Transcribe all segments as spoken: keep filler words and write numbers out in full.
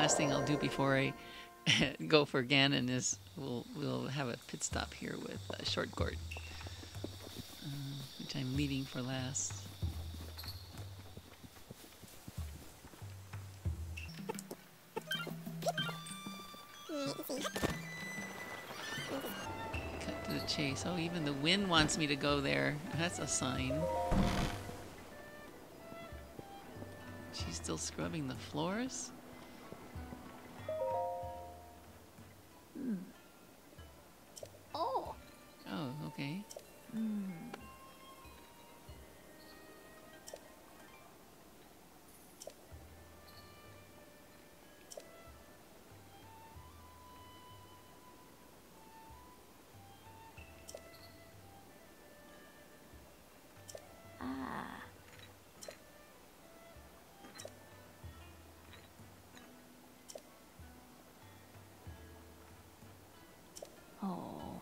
last thing I'll do before I go for Ganon is we'll we'll have a pit stop here with uh, Short Court, uh, which I'm leaving for last. Cut to the chase. Oh, even the wind wants me to go there. That's a sign. She's still scrubbing the floors? Hmm. Oh. Oh, okay. Hmm. Ah. Oh.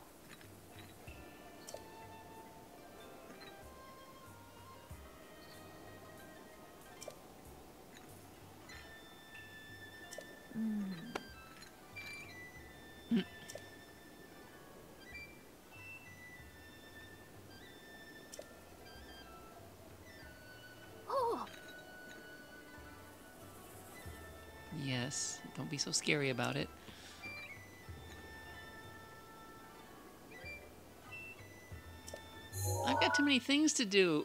Hmm. Oh. Yes, don't be so scary about it. I've got too many things to do.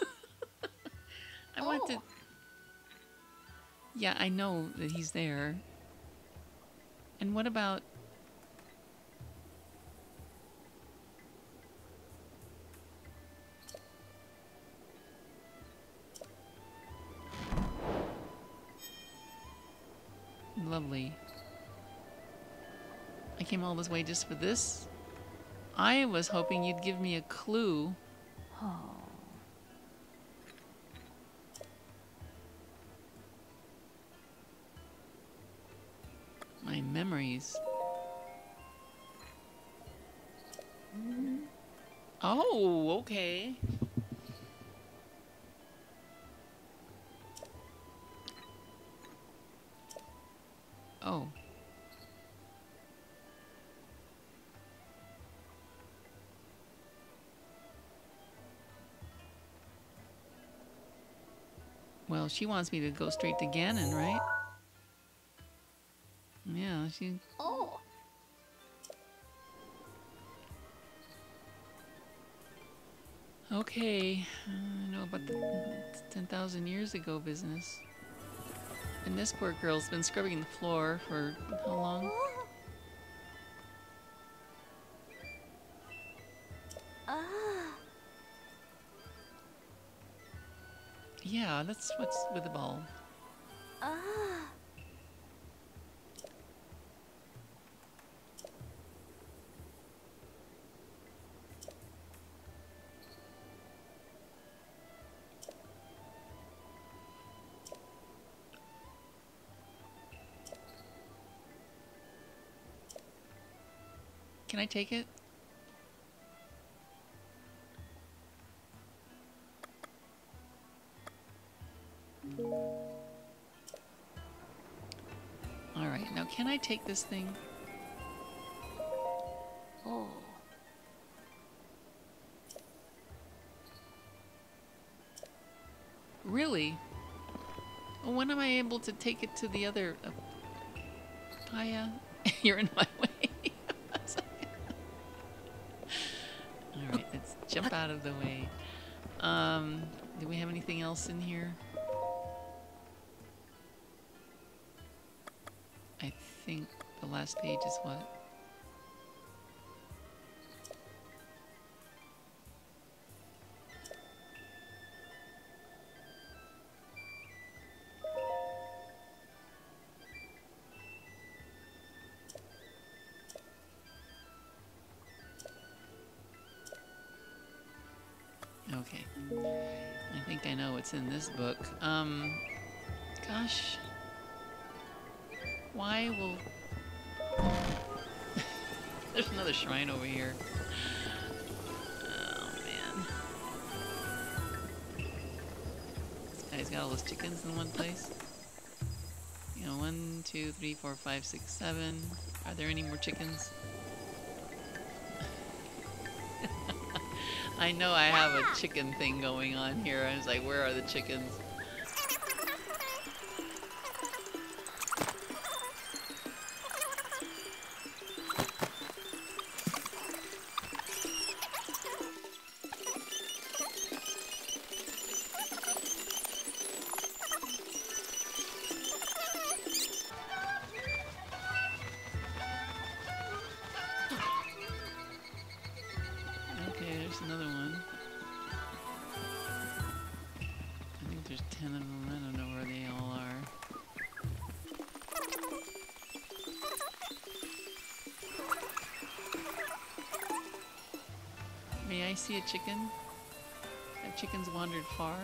I Oh. want to... Yeah, I know that he's there. And what about... Lovely. I came all this way just for this? I was hoping you'd give me a clue. Oh. My memories. Hmm. Oh, okay. Oh. Well, she wants me to go straight to Ganon, right? Yeah, she... Oh. Okay. I know about the ten thousand years ago business. And this poor girl's been scrubbing the floor for how long? Ah. Yeah, that's what's with the ball. Ah. Can I take it? Alright, now can I take this thing? Oh. Really? Well, when am I able to take it to the other... Uh, Paya? You're in my way. Alright, let's jump out of the way. Um, do we have anything else in here? I think the last page is what? Okay. I think I know what's in this book. Um, gosh. Why will... There's another shrine over here. Oh, man. This guy's got all those chickens in one place. Yeah, You know, one, two, three, four, five, six, seven. Are there any more chickens? I know I have a chicken thing going on here. I was like, where are the chickens? Okay, there's another one. I think there's ten of them. I don't know where they all are. May I see a chicken? Have chickens wandered far?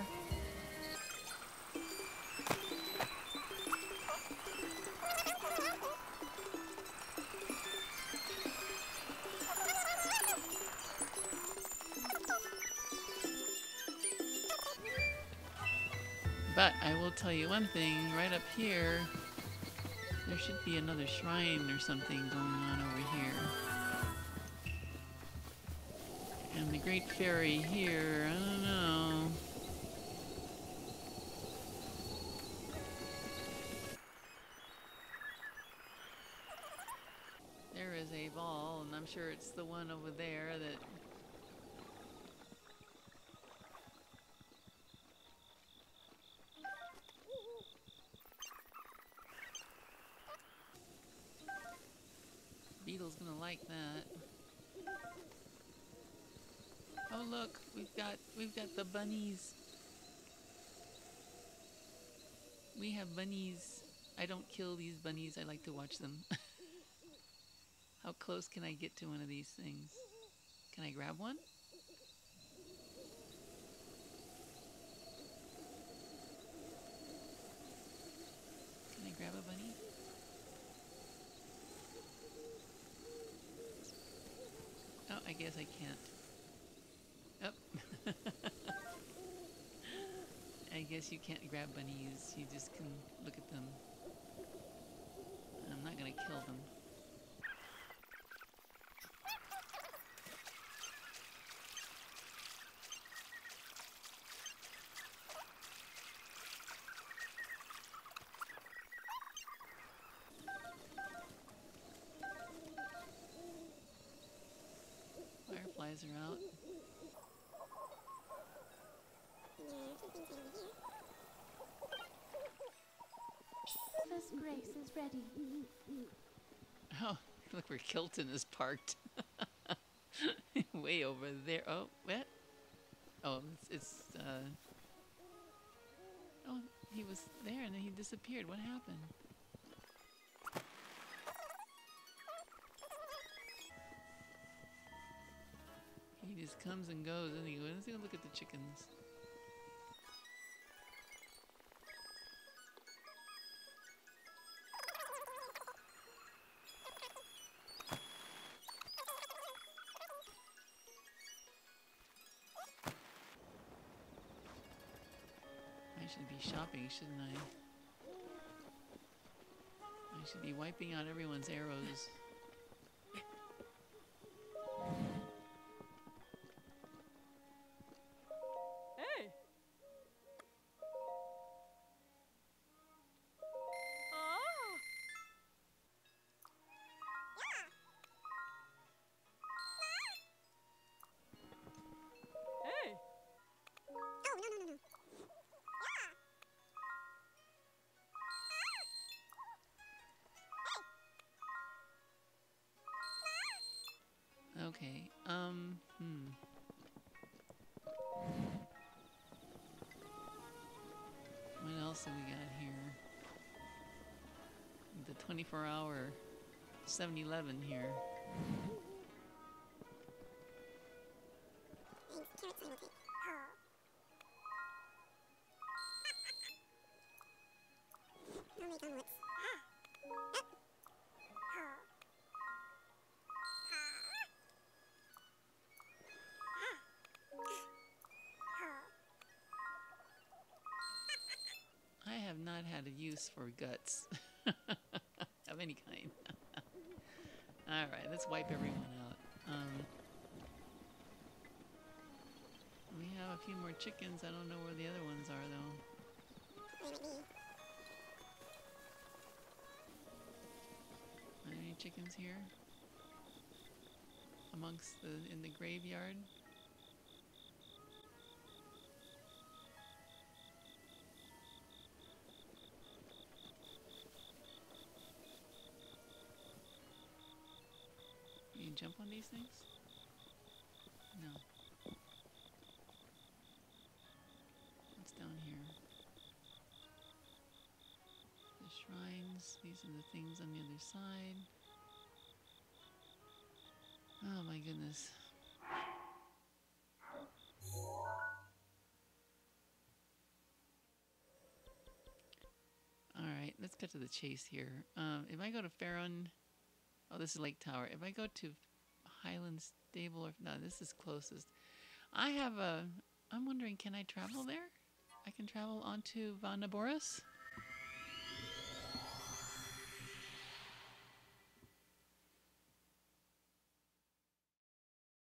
But I will tell you one thing, right up here, there should be another shrine or something going on over here. And the Great Fairy here, I don't know. There is a ball, and I'm sure it's the one over there that... Beetle's gonna like that. Oh look, we've got we've got the bunnies. We have bunnies. I don't kill these bunnies, I like to watch them. How close can I get to one of these things? Can I grab one? Can I grab a bunny? Oh, I guess I can't. Oh. I guess you can't grab bunnies, you just can look at them. I'm not gonna kill them. Fireflies are out. Mistress Grace is ready. Oh, look where Kilton is parked. Way over there. Oh, what? Oh, it's, it's uh... oh, he was there and then he disappeared. What happened? He just comes and goes anyway. Let's go look at the chickens. I should be shopping, shouldn't I? I should be wiping out everyone's arrows. Hey! Ah! Hey! Okay, um, hmm. What else have we got here? The twenty-four hour seven eleven here. I have not had a use for guts. of any kind. Alright, let's wipe everyone out. Um, we have a few more chickens. I don't know where the other ones are, though. Are there any chickens here? Amongst the, in the graveyard? Can you jump on these things? No. What's down here? The shrines. These are the things on the other side. Oh my goodness. Alright, let's cut to the chase here. Um, if I go to Faron... Oh, this is Lake Tower. If I go to Highland Stable... or no, this is closest. I have a... I'm wondering, can I travel there? I can travel onto Van Naboris?